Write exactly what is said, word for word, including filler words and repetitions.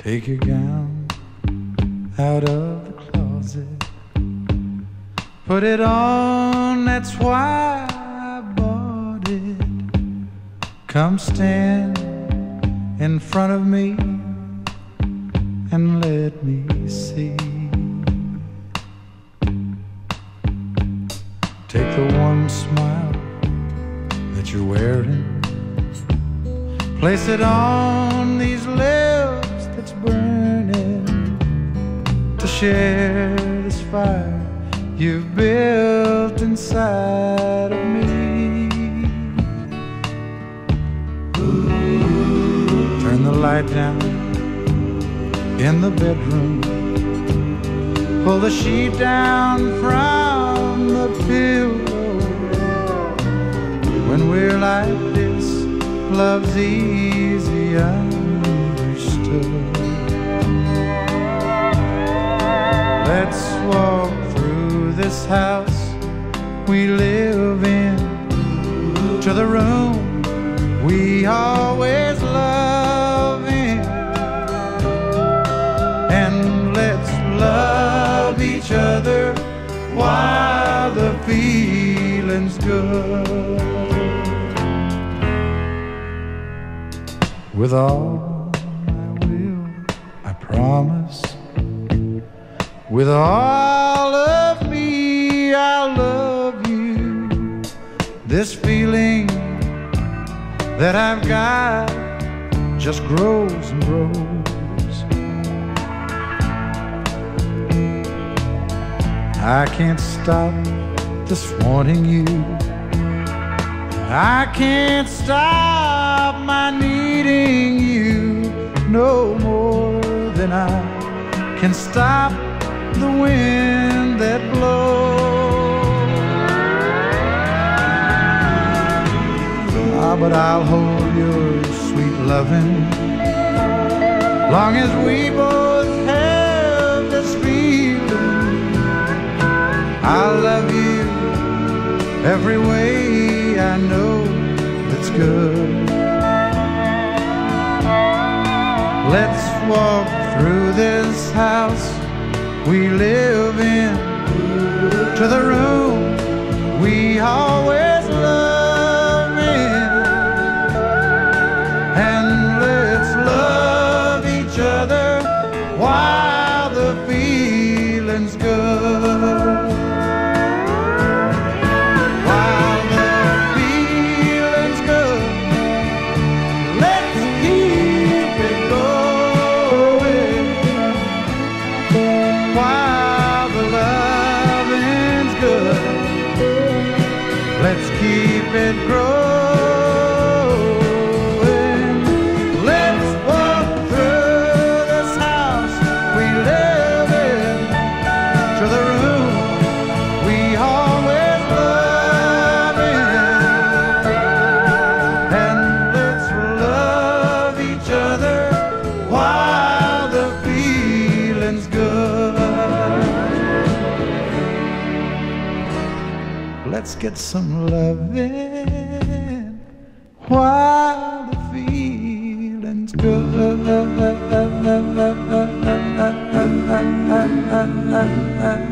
Take your gown out of the closet, put it on, that's why I bought it. Come stand in front of me and let me see. Take the warm smile that you're wearing, place it on these lips that's burning, to share this fire you've built inside of me. Turn the light down in the bedroom, pull the sheet down from the pillow. When we're like this, love's easy understood. Let's walk through this house we live in, to the room we always love in, and let's love each other while the feeling's good. With all I will, I promise, with all of me I'll love you. This feeling that I've got just grows and grows. I can't stop this wanting you, I can't stop my needing you, no more than I can stop the wind that blows. Ah, but I'll hold your sweet loving long as we both have this feeling. I'll love you every way I know that's good. Let's walk through this house we live in, to the room we always love in, and let's love each other while the feeling's good. While the feeling's good, let's keep it going. While the loving's good, let's keep it growing. Let's walk through this house we live in, to the room we always love in, and let's love each other while the feeling's good. Let's get some loving while the feeling's good.